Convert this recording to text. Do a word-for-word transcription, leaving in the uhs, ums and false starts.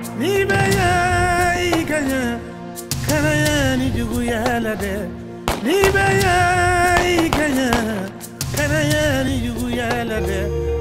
ni baya ikanya kana ya ni jugu ya la de ni baya ikanya kana ya ni jugu ya la de